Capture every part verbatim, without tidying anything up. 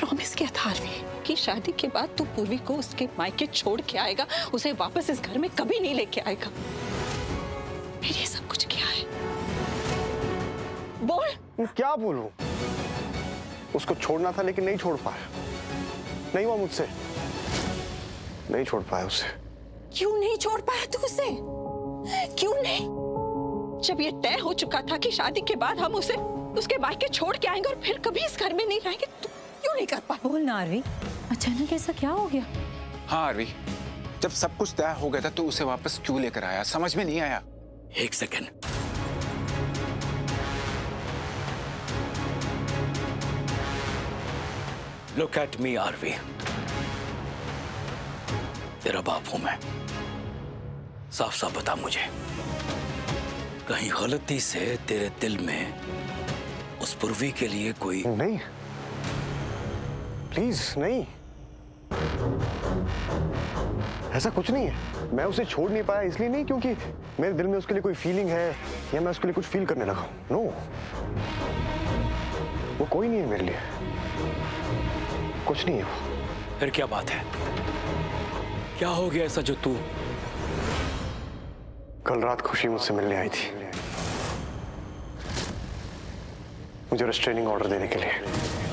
Promise किया था RV कि शादी के बाद तू पूर्वी को उसके मायके छोड़ के आएगा, उसे वापस इस घर में कभी नहीं लेके आएगा। फिर ये सब कुछ क्या है? बोल। क्या बोलूं? उसको छोड़ना था लेकिन नहीं छोड़ पाया। नहीं हुआ मुझसे, नहीं छोड़ पाया उसे। क्यों नहीं छोड़ पाया तू उसे? क्यों नहीं? जब ये तय हो चुका था कि शादी के बाद हम उसे उसके मायके छोड़ के आएंगे और फिर कभी इस घर में नहीं रहेंगे, तू क्यों नहीं कर पाया? बोल ना आरवी, अचानक ऐसा क्या हो गया? हाँ आरवी, जब सब कुछ तय हो गया था तो उसे वापस क्यों लेकर आया, समझ में नहीं आया। एक second, look at me Aarvi, तेरा बाप हूं मैं। साफ साफ बता मुझे, कहीं गलती से तेरे दिल में उस पूर्वी के लिए कोई? नहीं, प्लीज नहीं, ऐसा कुछ नहीं है। मैं उसे छोड़ नहीं पाया इसलिए नहीं क्योंकि मेरे दिल में उसके लिए कोई फीलिंग है या मैं उसके लिए कुछ फील करने लगा हूं। नो, वो कोई नहीं है मेरे लिए, कुछ नहीं है वो। फिर क्या बात है? क्या हो गया ऐसा जो तू? कल रात खुशी मुझसे मिलने आई थी, मुझे रेस्ट्रेनिंग ऑर्डर देने के लिए।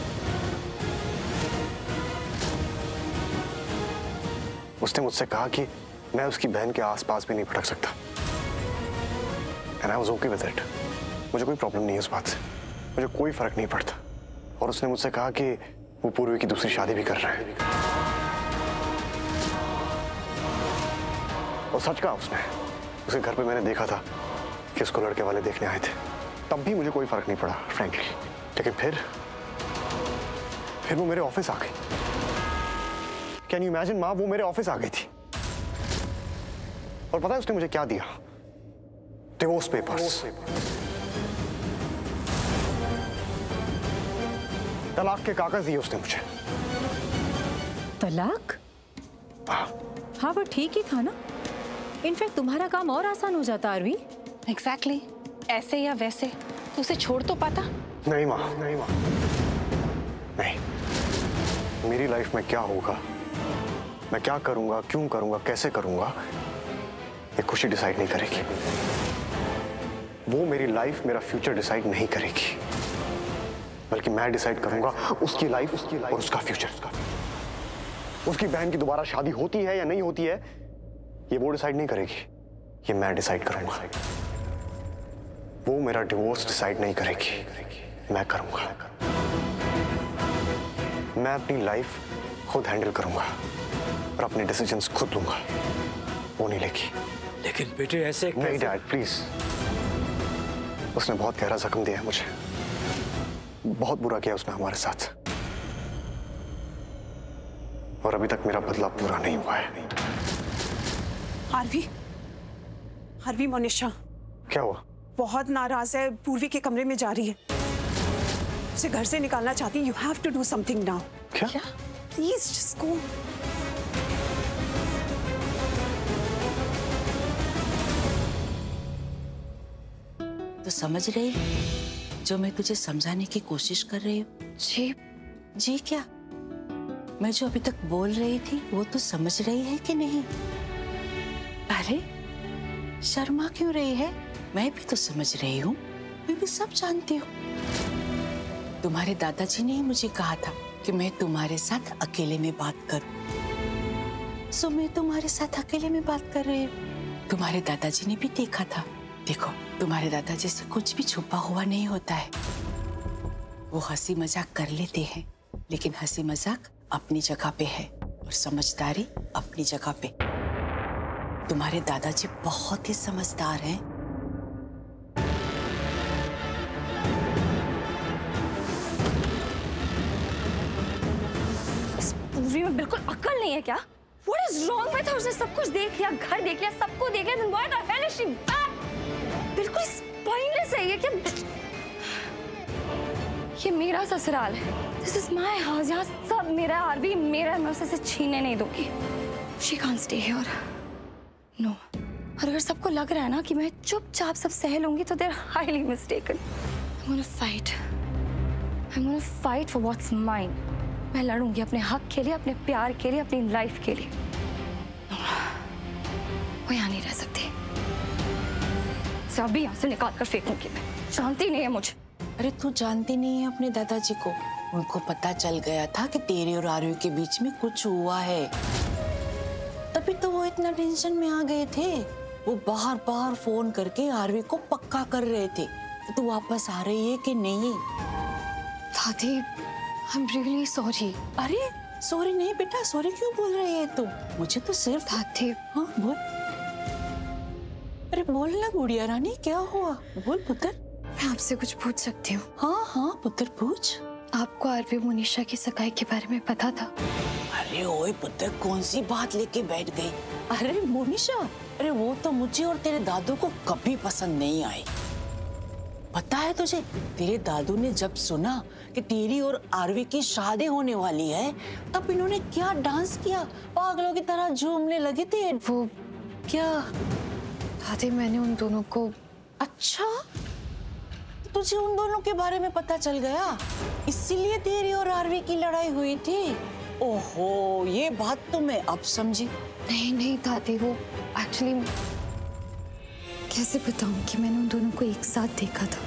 उसने मुझसे कहा कि मैं उसकी बहन के आसपास भी नहीं भटक सकता। And I was okay with it. मुझे कोई प्रॉब्लम नहीं है उस बात से, मुझे कोई फर्क नहीं पड़ता। और उसने मुझसे कहा कि वो पूर्वी की दूसरी शादी भी कर रहा है। और सच कहा उसने। उसके घर पे मैंने देखा था कि उसको लड़के वाले देखने आए थे, तब भी मुझे कोई फर्क नहीं पड़ा फ्रैंकली। लेकिन फिर फिर वो मेरे ऑफिस आ गई। कैन यू इमेजिन माँ, वो मेरे ऑफिस आ गई थी और पता है उसने मुझे क्या दिया? डिवोर्स पेपर्स, तलाक के कागज दिए उसने मुझे। तलाक? हाँ हाँ, वो ठीक ही था ना। इनफैक्ट तुम्हारा काम और आसान हो जाता आरवी। एग्जैक्टली, ऐसे या वैसे तो उसे छोड़ तो पाता। नहीं माँ, नहीं माँ, नहीं। मेरी लाइफ में क्या होगा, मैं क्या करूंगा, क्यों करूंगा, कैसे करूंगा, ये खुशी डिसाइड नहीं करेगी। वो मेरी लाइफ, मेरा फ्यूचर डिसाइड नहीं करेगी, बल्कि मैं डिसाइड करूंगा उसकी लाइफ, उसकी लाइफ और उसका फ्यूचर। उसका उसकी बहन की दोबारा शादी होती है या नहीं होती है, ये वो डिसाइड नहीं करेगी, ये मैं डिसाइड करूंगा। वो मेरा डिवोर्स डिसाइड नहीं करेगी, मैं करूंगा। मैं अपनी लाइफ खुद हैंडल करूंगा और अपने डिसीजंस खुद लूंगा, वो नहीं लेगी। लेकिन बेटे ऐसे नहीं डैड, प्लीज। उसने बहुत गहरा जख्म दिया है मुझे, बहुत बुरा किया उसने हमारे साथ, और अभी तक मेरा बदला पूरा नहीं हुआ है। आरवी, आरवी, मोनिशा क्या हुआ? बहुत नाराज है, पूर्वी के कमरे में जा रही है, उसे घर से निकालना चाहती है। You have to do something now. क्या? Please just go. तो समझ रही जो मैं तुझे समझाने की कोशिश कर रही हूँ? जी जी क्या? मैं जो अभी तक बोल रही थी वो तो समझ रही है कि नहीं? अरे शर्मा क्यों रही है? मैं भी तो समझ रही हूँ, मैं भी सब जानती हूँ। तुम्हारे दादाजी ने ही मुझे कहा था कि मैं तुम्हारे साथ अकेले में बात करूं, सो मैं तुम्हारे साथ अकेले में बात कर रही हूँ। तुम्हारे दादाजी ने भी देखा था। देखो, तुम्हारे दादाजी से कुछ भी छुपा हुआ नहीं होता है। वो हंसी मजाक कर लेते हैं, लेकिन हंसी मजाक अपनी जगह पे है और समझदारी अपनी जगह पे। तुम्हारे दादाजी बहुत ही समझदार हैं। इस पूरी में बिल्कुल अक्ल नहीं है क्या? What is wrong with her? उसने सब कुछ देख लिया, घर देख लिया, सबको देख लिया, then why the hell is she back? बिल्कुल स्पाइनलेस है ये। क्या ये मेरा ससुराल है, This is my house, यहाँ सब मेरा, आरवी मेरा, मैं उसे छीनने नहीं दूंगी। She can't stay here. No. और अगर सबको लग रहा है ना कि मैं चुपचाप सब सह लूंगी तो they're highly mistaken. I'm gonna fight. I'm gonna fight for what's mine. मैं लड़ूंगी अपने हक के लिए, अपने प्यार के लिए, अपनी लाइफ के लिए। वो यहाँ नहीं रह सकती, अभी यहाँ से निकाल कर फेंकूंगी मैं। जानती नहीं है मुझे। अरे तू जानती नहीं है अपने दादाजी को? उनको पता चल गया था कि तेरे और आरवी के बीच में कुछ हुआ है, तभी तो वो इतना टेंशन में आ गए थे। वो बार बार फोन करके आरवी को पक्का कर रहे थे कि तू वापस आ रही है कि नहीं। दादी, आई एम रियली सॉरी। अरे सॉरी नहीं बेटा, सॉरी क्यों बोल रही है तू? मुझे तो सिर्फ दादी। हाँ बोल। अरे बोल ना गुड़िया रानी, क्या हुआ? बोल पुत्र। मैं आपसे कुछ पूछ सकती हूँ? हाँ हाँ पुत्र पूछ। आपको आरवी मोनिशा की सगाई के बारे में पता था? अरे ओए पुत्र, कौन सी बात लेके बैठ गई? अरे मोनिशा, अरे वो तो मुझे और तेरे दादू को कभी पसंद नहीं आई। पता है तुझे, तेरे दादू ने जब सुना कि तेरी और आरवी की शादी होने वाली है, तब इन्होंने क्या डांस किया, पागलों की तरह झूमने लगे थे। वो क्या? दादी, मैंने उन दोनों को। अच्छा, तुझे उन दोनों के बारे में पता चल गया, इसीलिए तेरी और आरवी की लड़ाई हुई थी। ओहो, ये बात तो मैं अब समझी। नहीं नहीं दादी, वो एक्चुअली कैसे बताऊं कि मैंने उन दोनों को एक साथ देखा था।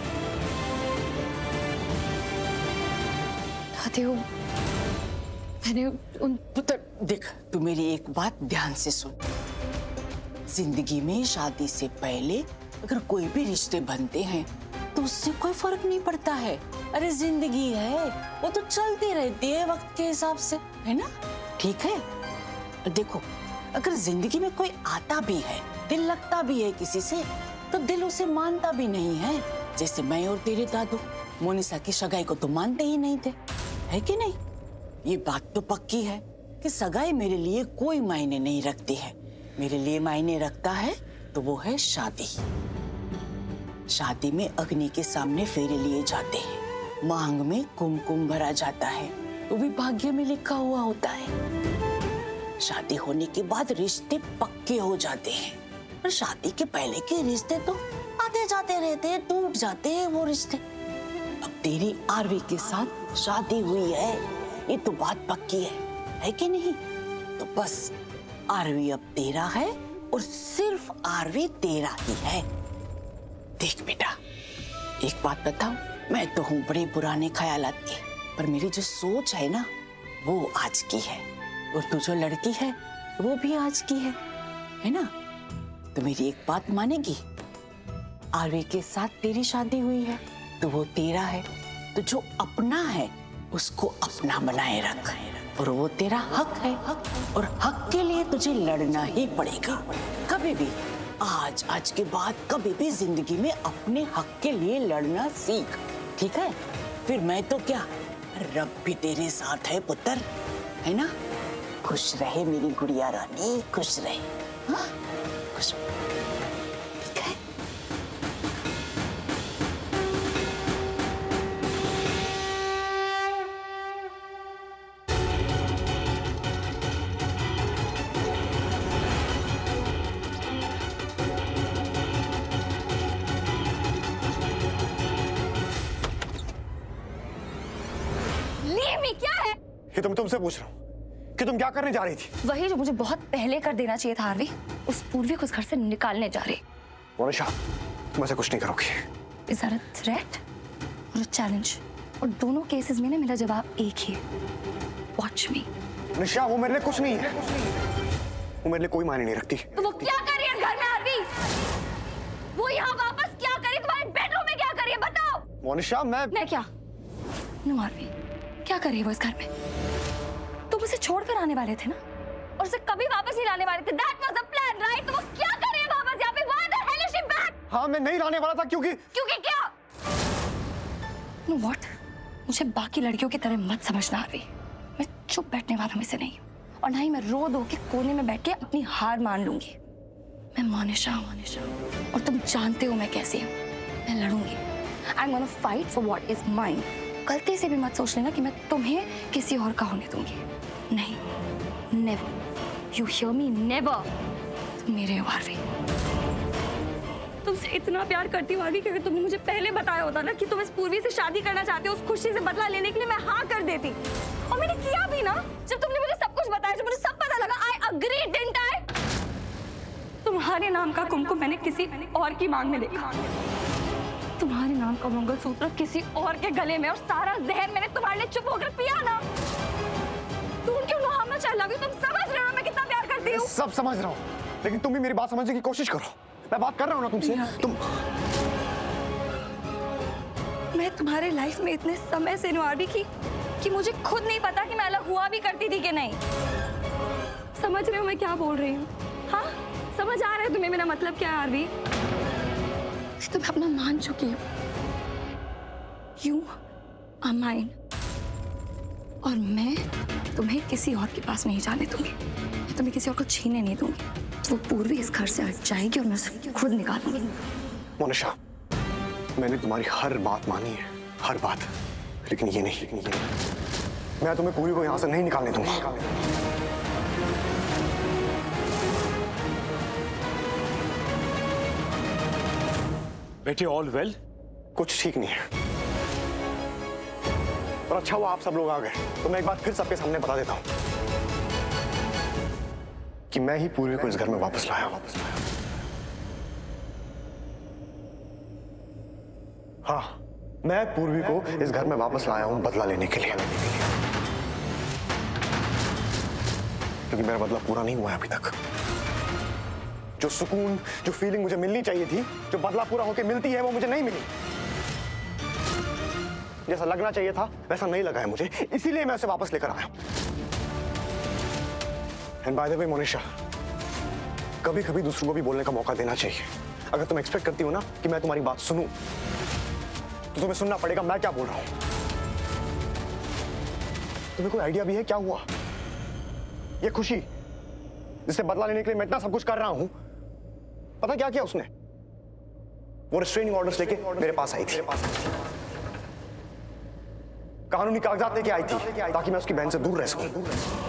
दादी, वो मैंने उन पुत्र देख, तू मेरी एक बात ध्यान से सुन। जिंदगी में शादी से पहले अगर कोई भी रिश्ते बनते हैं तो उससे कोई फर्क नहीं पड़ता है। अरे जिंदगी है, वो तो चलती रहती है वक्त के हिसाब से, है ना? ठीक है। देखो, अगर जिंदगी में कोई आता भी है, दिल लगता भी है किसी से, तो दिल उसे मानता भी नहीं है। जैसे मैं और तेरे दादू मोनिशा की सगाई को तो मानते ही नहीं थे, है कि नहीं? ये बात तो पक्की है कि सगाई मेरे लिए कोई मायने नहीं रखती है। मेरे लिए मायने रखता है तो वो है शादी। शादी में अग्नि के सामने फेरे लिए जाते हैं, मांग में कुमकुम भरा जाता है, वो भी भाग्य में लिखा हुआ होता है। शादी होने के बाद रिश्ते पक्के हो जाते हैं, और शादी के पहले के रिश्ते तो आते जाते रहते हैं, टूट जाते हैं वो रिश्ते। अब तेरी आरवी के साथ शादी हुई है, ये तो बात पक्की है, है कि नहीं? तो बस आरवी अब तेरा है और सिर्फ आरवी तेरा ही है। देख बेटा, एक बात बताऊं, मैं तो हूँ बड़े पुराने ख्यालात की, पर मेरी जो सोच है ना, वो आज की है, और तू जो लड़की है वो भी आज की है, है ना? तो मेरी एक बात मानेगी? आरवी के साथ तेरी शादी हुई है तो वो तेरा है, तो जो अपना है उसको अपना बनाए रख, और वो तेरा हक है, और हक के लिए तुझे लड़ना ही पड़ेगा। कभी भी, आज आज के बाद कभी भी जिंदगी में अपने हक के लिए लड़ना सीख, ठीक है? फिर मैं तो क्या, रब भी तेरे साथ है पुत्र, है ना? खुश रहे मेरी गुड़िया रानी, खुश रहे। हाँ, खुश, ठीक है? ये तो मैं तुमसे पूछ रहा हूँ कि तुम क्या करने जा रही थी? वही जो मुझे बहुत पहले कर देना चाहिए था आरवी, उस पूर्वी को उस घर से निकालने जा रही। मोनिशा, तुम ऐसे कुछ नहीं करोगी। Is that a threat or a challenge? और दोनों केसेस में ना मेरा जवाब एक ही है, Watch me. मोनिशा, वो मेरे लिए कुछ नहीं है, वो मेरे लिए कोई मायने नहीं रखती। तो वो क्या कर रही है इस घर में आरवी? वो यहाँ वापस क्या कर रही है? तुम्हारे बेडरूम में क्या कर रही है? बताओ। मोनिशा, मैं मैं क्या? नो आरवी, क्या कर रही है वो इस घर में? तुम उसे छोड़कर आने वाले थे ना, और उसे कभी वापस नहीं लाने वाले थे। That was the plan, right? तो वो क्या कर रही है वापस यहाँ पे? Why the hell is she back? हाँ, मैं नहीं लाने वाला था क्योंकि क्योंकि क्या? No what? मुझे बाकी लड़कियों की तरह मत समझना आरवी। मैं चुप बैठने वालों में से नहीं हूँ, और ना ही मैं रो धो के कोने में बैठ के अपनी हार मान लूंगी। मैं मोनिशा हूँ, मोनिशा हूँ, और तुम जानते हो मैं कैसी हूँ। मैं लड़ूंगी। I'm gonna fight for what is mine. गलती से भी मत सोच लेना कि मैं तुम्हें किसी और का होने दूंगी। नहीं, never. You hear me? Never. तुम मेरे हो आरवी। तुमसे इतना प्यार करती हूँ आरवी कि अगर तुमने मुझे पहले बताया होता ना कि तुम इस पूर्वी से शादी करना चाहते हो, उस खुशी से बदला लेने के लिए मैं हाँ कर देती। और मैंने किया भी ना। जब तुमने मुझे सब कुछ बताया, जब मुझे सब पता लगा, आई अग्री, डिडंट आई? तुम्हारे नाम का कुमकुम मैंने किसी और की मांग में देखा, तुम्हारे नाम का मंगलसूत्र किसी और के गले में, और सारा जहर मैंने तुम्हारे लिए चुप होकर पिया ना। तुम क्यों लुहावना चाह लगे? तुम समझ रहे हो मैं कितना प्यार करती हूँ? सब समझ रहा हूँ, लेकिन तुम भी मेरी बात समझने की कोशिश करो। मैं बात कर रहा हूँ ना तुमसे। तुम मैं तुम्हारे लाइफ में इतने समय से हूँ आरवी की कि मुझे खुद नहीं पता कि मैं अलग हुआ भी करती थी कि नहीं। समझ रहे हो मैं क्या बोल रही हूँ? हाँ, समझ आ रहा है तुम्हें मेरा मतलब क्या है आरवी? तुम अपना मान चुकी हो। यू आर माइन, और मैं तुम्हें किसी और के पास नहीं जाने दूंगी। मैं तुम्हें किसी और को छीनने नहीं दूंगी। वो पूर्वी इस घर से हट जाएगी और मैं उसे खुद निकालूंगी। मोनिशा, मैंने तुम्हारी हर बात मानी है, हर बात, लेकिन ये नहीं, लेकिन ये नहीं। मैं तुम्हें पूरी को यहाँ से नहीं निकालने दूंगा। बेटे, ऑल वेल? कुछ ठीक नहीं है, और अच्छा हुआ आप सब लोग आ गए, तो मैं एक बार फिर सबके सामने बता देता हूं कि मैं ही पूर्वी को इस घर में वापस लाया वापस लाया हाँ, मैं पूर्वी को इस घर में वापस लाया हूं बदला लेने के लिए, क्योंकि मेरा बदला पूरा नहीं हुआ है अभी तक। जो सुकून, जो फीलिंग मुझे मिलनी चाहिए थी, जो बदला पूरा होकर मिलती है, वो मुझे नहीं मिली। जैसा लगना चाहिए था वैसा नहीं लगा है मुझे, इसीलिए मैं उसे वापस लेकर आया। And by the way Monisha, कभी कभी दूसरों को भी बोलने का मौका देना चाहिए। अगर तुम एक्सपेक्ट करती हो ना कि मैं तुम्हारी बात सुनूं, तो तुम्हें सुनना पड़ेगा मैं क्या बोल रहा हूं। तुम्हें कोई आइडिया भी है क्या हुआ? ये खुशी जिससे बदला लेने के लिए मैं इतना सब कुछ कर रहा हूं, पता क्या किया उसने? वो रिस्ट्रेनिंग ऑर्डर्स लेके मेरे पास आई थी, कानूनी कागजात लेके आई थी, ताकि मैं उसकी बहन से दूर रह सकूं।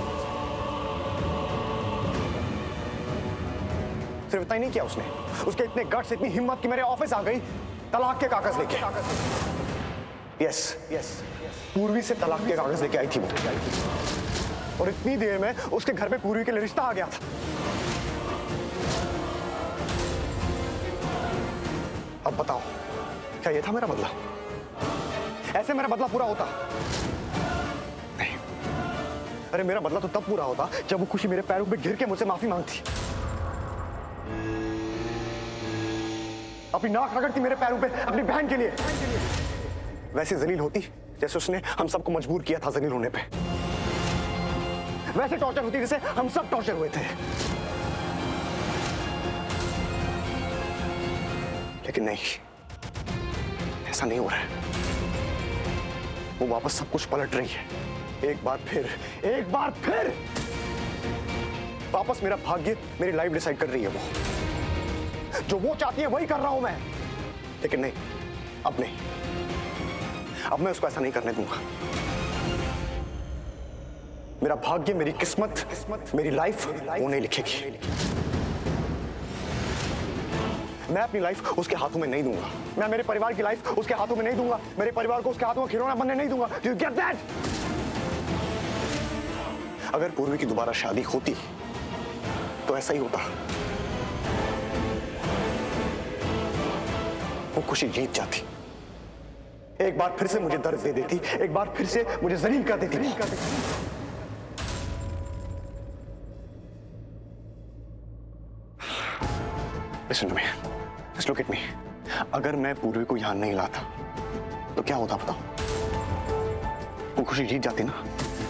सिर्फ इतना ही नहीं किया उसने, उसके इतने गट्स, इतनी हिम्मत कि मेरे ऑफिस आ गई तलाक के कागज लेके। यस यस पूर्वी से तलाक के कागज लेके आई थी वो, और इतनी देर में उसके घर पे पूर्वी के लिए रिश्ता आ गया था। अब बताओ, क्या ये था मेरा बदला? ऐसे मेरा बदला पूरा होता? नहीं। अरे मेरा बदला तो तब पूरा होता जब वो खुशी मेरे पैरों पे गिर के मुझसे माफी मांगती, अपनी नाक रगड़ती मेरे पैरों पे अपनी बहन के लिए। वैसे जलील होती जैसे उसने हम सबको मजबूर किया था जलील होने पे। वैसे टॉर्चर होती जैसे हम सब टॉर्चर हुए थे। लेकिन नहीं, ऐसा नहीं हो रहा है। वो वापस सब कुछ पलट रही है, एक बार फिर, एक बार फिर वापस मेरा भाग्य, मेरी लाइफ डिसाइड कर रही है। वो जो वो चाहती है वही कर रहा हूं मैं। लेकिन नहीं, अब नहीं, अब मैं उसको ऐसा नहीं करने दूंगा। मेरा भाग्य, मेरी किस्मत, किस्मत मेरी लाइफ वो नहीं लिखेगी। मैं अपनी लाइफ उसके हाथों में नहीं दूंगा। मैं मेरे परिवार की लाइफ उसके हाथों में नहीं दूंगा। मेरे परिवार को उसके हाथों में खिलौना बनने नहीं दूंगा। Do you get that? अगर पूर्वी की दोबारा शादी होती तो ऐसा ही होता। वो खुशी जीत जाती, एक बार फिर से मुझे दर्द दे देती, एक बार फिर से मुझे जलील कर देती। Listen to me. Just look at me. अगर मैं पूर्वी को यहां नहीं लाता तो क्या होता बताओ? वो खुशी जीत जाती ना,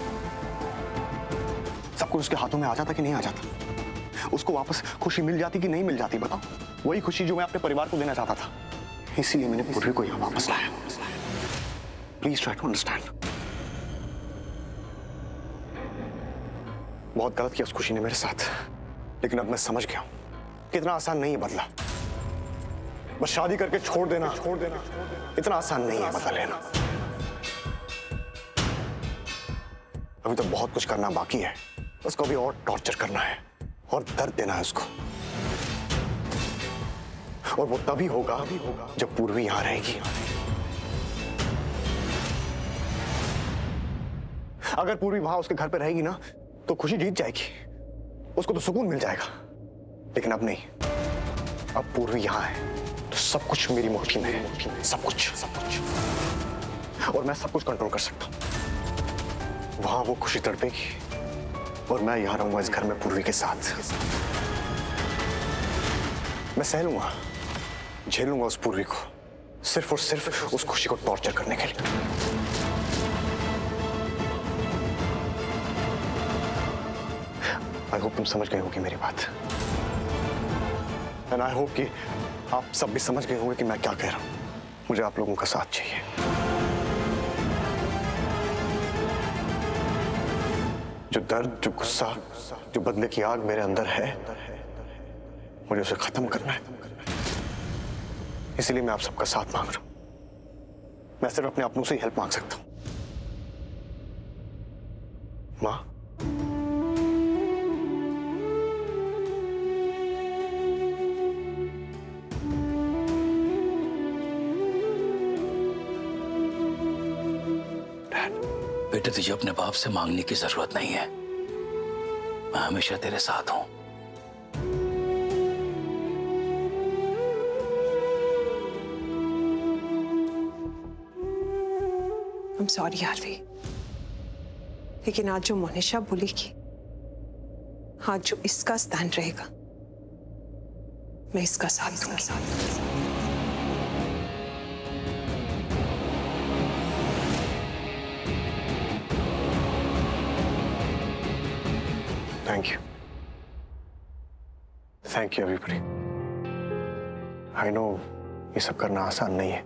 सब कुछ उसके हाथों में आ जाता कि नहीं आ जाता? उसको वापस खुशी मिल जाती कि नहीं मिल जाती बताओ? वही खुशी जो मैं अपने परिवार को देना चाहता था, इसीलिए मैंने पूर्वी को यहां वापस लाया। Please try to understand. बहुत गलत किया उस खुशी ने मेरे साथ, लेकिन अब मैं समझ गया हूं कितना आसान नहीं है बदला। बस शादी करके छोड़ देना, छोड़ देना इतना आसान नहीं है बदला लेना। अभी तो बहुत कुछ करना बाकी है, उसको भी और टॉर्चर करना है और दर्द देना है उसको। और वो तभी होगा जब पूर्वी यहां रहेगी। अगर पूर्वी वहां उसके घर पे रहेगी ना तो खुशी जीत जाएगी, उसको तो सुकून मिल जाएगा। लेकिन अब नहीं, अब पूर्वी यहां है तो सब कुछ मेरी मुट्ठी में है, सब कुछ सब कुछ और मैं सब कुछ कंट्रोल कर सकता हूं। वहां वो खुशी तड़पेगी और मैं यहां रहूंगा इस घर में पूर्वी के साथ। मैं सह लूंगा, झेल लूंगा उस पूर्वी को, सिर्फ और सिर्फ उस खुशी को टॉर्चर करने के लिए। आई होप तुम समझ गए होगी मेरी बात, एंड आई होप कि आप सब भी समझ गए होंगे कि मैं क्या कह रहा हूं। मुझे आप लोगों का साथ चाहिए। जो दर्द, जो गुस्सा, जो बदले की आग मेरे अंदर है, मुझे उसे खत्म करना है। इसलिए मैं आप सबका साथ मांग रहा हूं। मैं सिर्फ अपने अपनों से ही हेल्प मांग सकता हूं। मां, बेटे तुझे अपने बाप से मांगने की जरूरत नहीं है, मैं हमेशा तेरे साथ हूं। I'm sorry हार्वी, लेकिन आज जो मोनिशा बोलेगी, आज जो इसका स्टैंड रहेगा, मैं इसका साथ दूंगी। Thank you, thank you everybody. I know ये सब करना आसान नहीं है,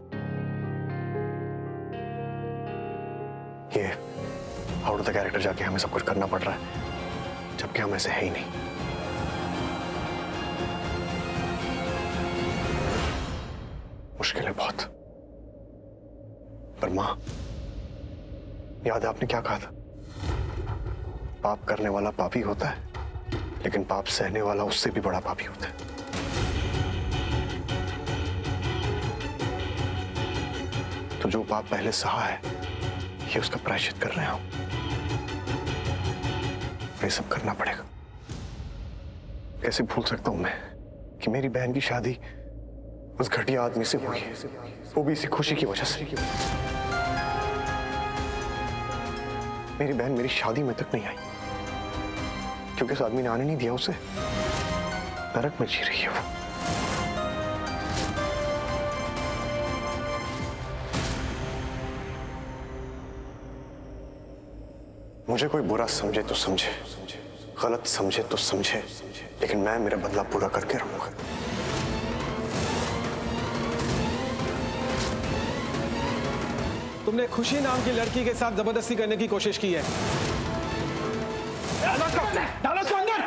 ये आउट ऑफ द कैरेक्टर जाके हमें सब कुछ करना पड़ रहा है, जबकि हम ऐसे है ही नहीं। मुश्किल है बहुत। पर मां, याद है आपने क्या कहा था? पाप करने वाला पापी होता है, लेकिन पाप सहने वाला उससे भी बड़ा पापी होता है। तो जो पाप पहले सहा है, ये उसका प्रायश्चित कर रहे हैं। ये सब करना पड़ेगा। कैसे भूल सकता हूं मैं कि मेरी बहन की शादी उस घटिया आदमी से हुई है, वो भी इसी खुशी की वजह से। मेरी बहन मेरी शादी में तक नहीं आई क्योंकि उस आदमी ने आने नहीं दिया उसे। नरक में जी रही है वो। मुझे कोई बुरा समझे तो समझे, गलत समझे तो समझे, लेकिन मैं मेरा बदला पूरा करके रहूंगा। तुमने खुशी नाम की लड़की के साथ जबरदस्ती करने की कोशिश की है। डालो उसको अंदर।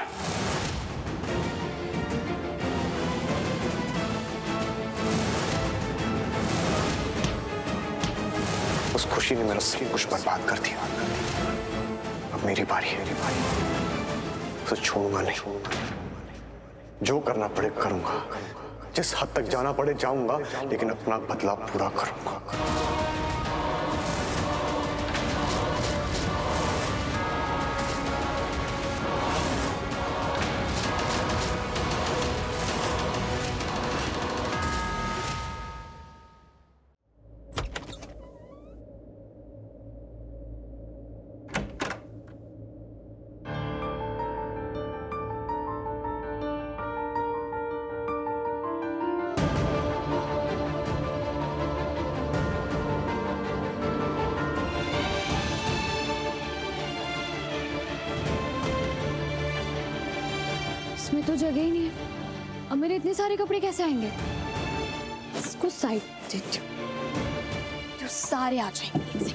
उस खुशी ने मेरा सब कुछ बर्बाद कर दिया। अब मेरी बारी है, मेरी बारी। उसे छोड़ूंगा नहीं, जो करना पड़े करूंगा, जिस हद तक जाना पड़े जाऊंगा, लेकिन अपना बदला पूरा करूंगा। इसमें तो जगह ही नहीं है। अब मेरे इतने सारे कपड़े कैसे आएंगे? इसको साइड जो सारे आ जाएंगे।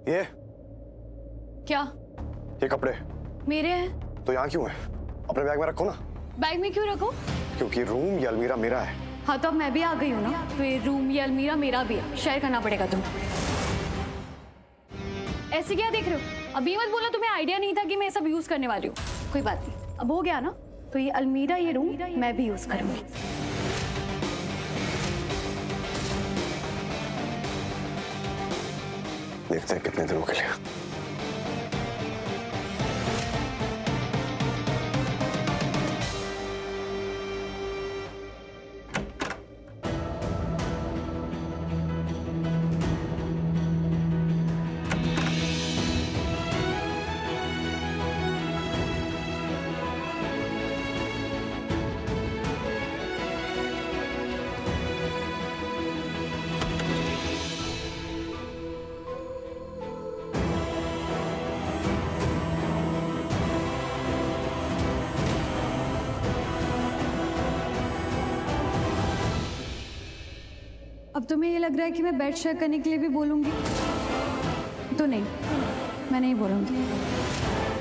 ये क्या? ये कपड़े मेरे हैं। तो यहाँ क्यों है? अपने बैग में रखो ना। बैग में क्यों रखो? क्योंकि रूम या अलमीरा मेरा है। हाँ तो अब मैं भी आ गई हूँ ना, तो ये रूम या अलमीरा मेरा भी है, शेयर करना पड़ेगा तुम। ऐसे क्या देख रहे हो? अभी मत बोलो तुम्हें आइडिया नहीं था कि मैं सब यूज करने वाली हूँ। कोई बात नहीं, अब हो गया ना, तो ये अलमीरा ये रूम मैं भी यूज करूंगी। देखते हैं कितने दिनों के लिए। अब तुम्हें ये लग रहा है कि मैं बेड शेयर करने के लिए भी बोलूंगी? तो नहीं, मैं नहीं बोलूंगी।